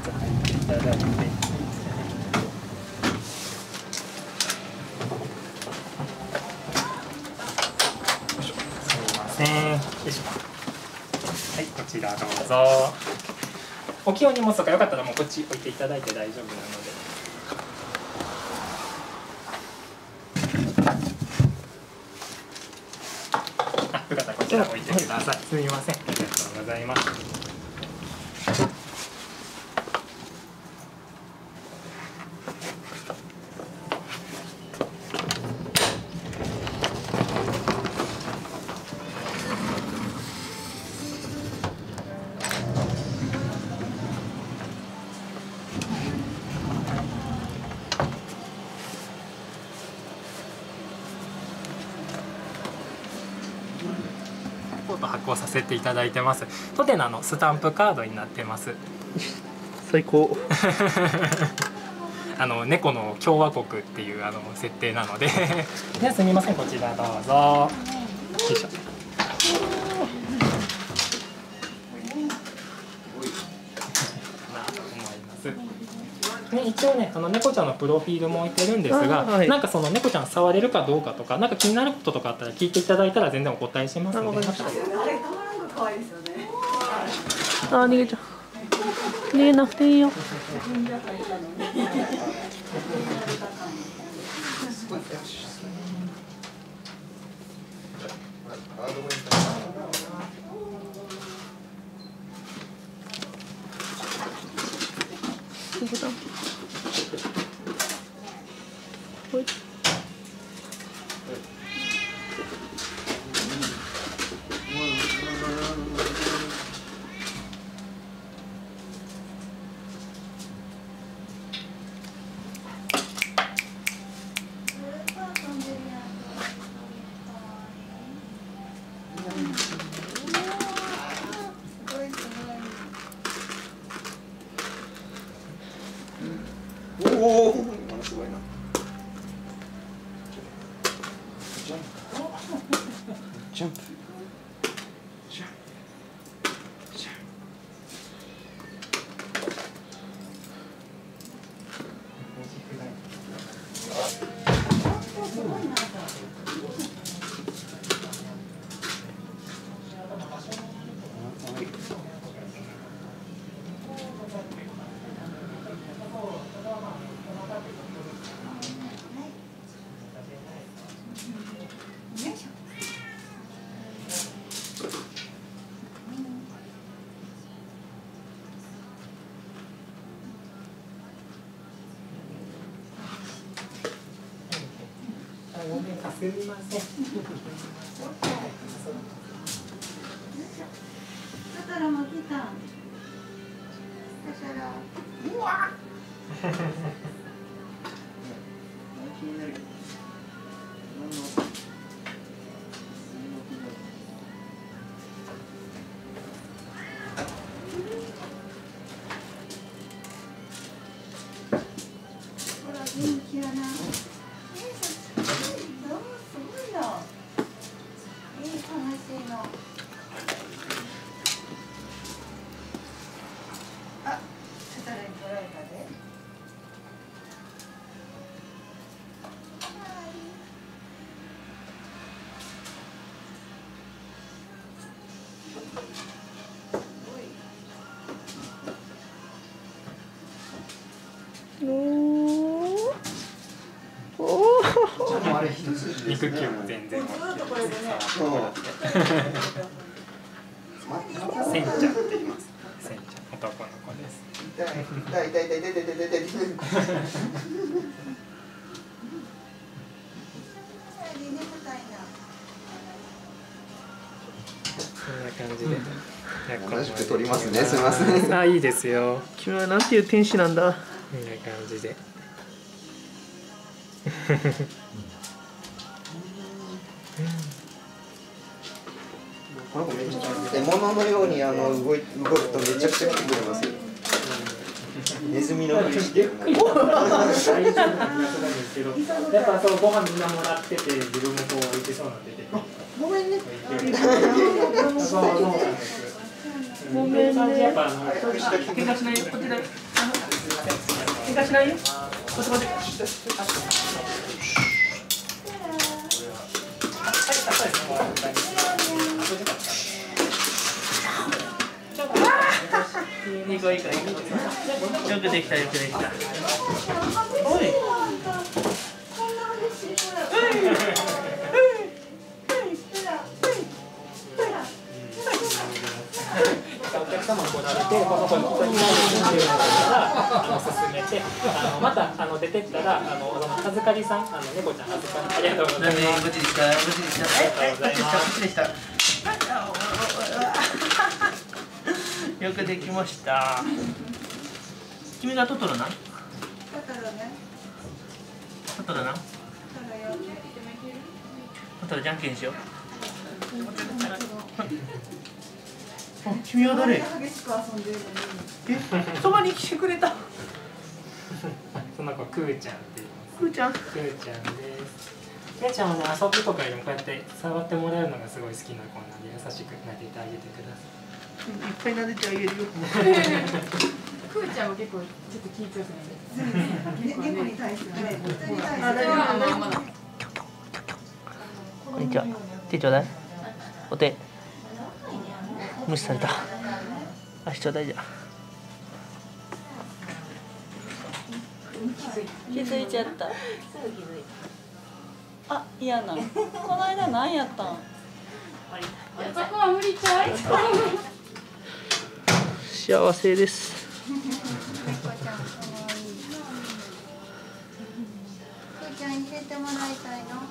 っていただいて。すみません。よいしょ。はい、こちらどうぞ。大きいお荷物とかよかったらもうこっち置いていただいて大丈夫なので。よかったらこちら置いてください。すみません。ありがとうございます。発行させていただいてます。トテナのスタンプカードになってます。 最高。 猫の共和国っていう設定なのでではすみません、こちらどうぞ。よいしょ。一応ね、猫ちゃんのプロフィールも置いてるんですが、はい、なんかその猫ちゃん触れるかどうかとか、なんか気になることとかあったら聞いていただいたら全然お答えしますので。あれ、可愛いですよね。 あ、逃げちゃう。逃げなくていいよ。どこだ。ほい。 おお、今すごいな。ジャンプ。ジャンプ。ジャンプ。ジャンプ。 ごめんなさい、すみません。 だからも来た。だから、うわ。気になる。ほら、元気やな。 肉球も全然。センちゃんって言います。センちゃん、男の子です。 痛い痛い痛い痛い痛い痛い痛い。 こんな感じで。 同じく撮りますね。すみません。 あ、いいですよ。 君はなんていう天使なんだ。 こんな感じで。 この子めっちゃ獲物のように動くとめちゃくちゃ来てくれますよ。ネズミのふりして。大丈夫な気がするんですけど、 やっぱそうご飯みんなもらってて自分もこう置いてそうなんで出て。 ごめんね。 そうなんです。 ごめんね。 やっぱ駆け出しのこちら。 喧嘩しないよ。こっちこっち。いい子いい子いい子。よくできたよくできた。おい。 お客様来られてこの子に人になるっていうのから進めてまた出てったら預かりさん猫ちゃん預かりありがとうございます。 無事でした。無事でした。無事でした。よくできました。君がトトロな？トトロな？トトロじゃんけんしよう。君は誰？そばに来てくれた。 その子クーちゃんって言います。 クーちゃん。 クーちゃんです。クーちゃんはね遊びとかよりもこうやって触ってもらうのがすごい好きな子なんで優しく撫でてあげてください。 いっぱい撫でてあげるよ。 クーちゃんは結構ちょっと気強くないですか？ 猫に対してはね。 こんにちは。手ちょうだい。お手。無視された。足ちょうだいじゃ。 気づいちゃった。あ、嫌な。この間何やったん？ そこは無理ちゃい。 幸せです。 くーちゃん入れてもらいたいの。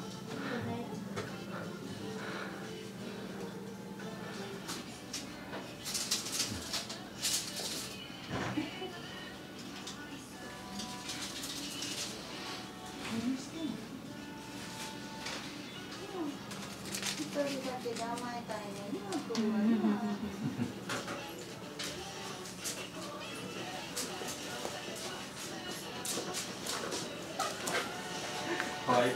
一人だけで甘えたいね。 はい。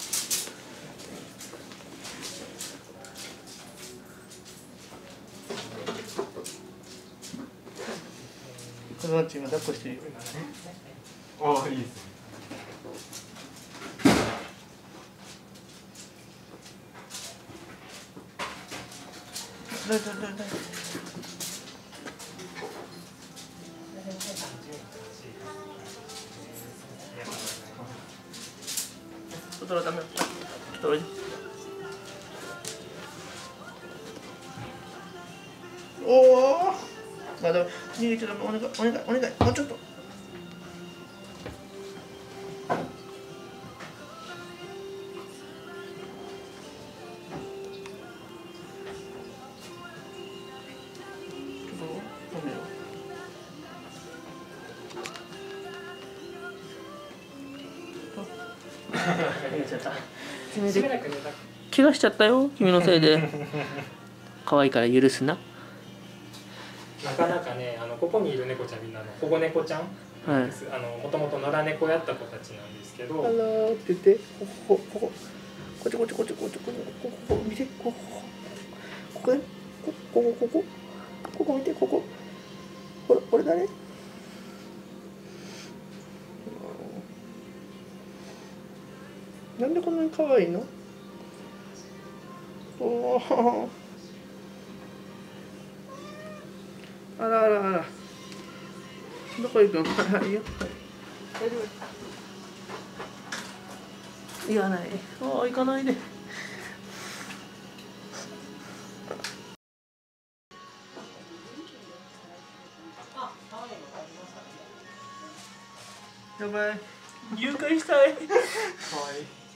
このチーム抱っこしてるよ。 ああ、いいですね。 トトロダメ。トトロ。おお。まだ逃げちゃダメ。お願いお願いお願い。もうちょっと。怪我しちゃったよ、君のせいで。可愛いから許すな。 なかなかねここにいる猫ちゃんみんな保護猫ちゃんです。もともと野良猫やった子たちなんですけど。 あらーって言って、ここっちこっちこっちこっちここ見て、ここね、ここ見て、これ誰？なんでこんなに可愛いの？おお。あらあらあら。どこ行くの？はいよ。大丈夫。行かない。ああ、行かないで。やばい。誘拐したい。 可愛い。